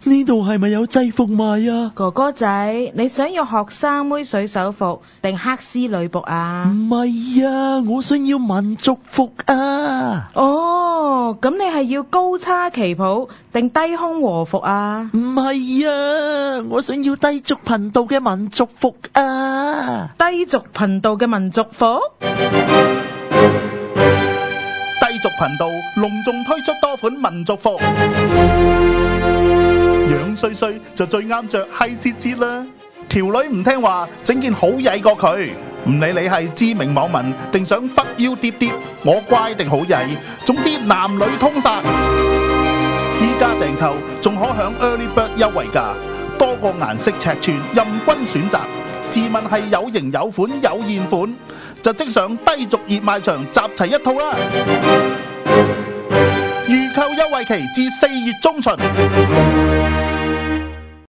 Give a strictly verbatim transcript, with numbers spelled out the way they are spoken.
呢度係咪有制服賣啊？ 哥哥仔，你想要學生妹水手服定黑絲女僕啊？ 唔係啊，我想要民族服啊。 哦，咁你係要高叉旗袍定低胸和服啊？ 唔係啊，我想要低俗頻道嘅民族服啊。 低俗頻道嘅民族服？ 低俗頻道隆重推出多款民族服，樣衰衰就最啱着閪節節啦。條女唔聽話，整件好曳過佢。唔理你係知名網民定想忽腰疊疊，我乖定好曳，總之男女通殺。依家訂購仲可享 Early Bird 優惠價，多個顏色尺寸任君選擇。自問係有型有款有現款，就即上低俗熱賣場集齊一套啦！預購優惠期至四月中旬。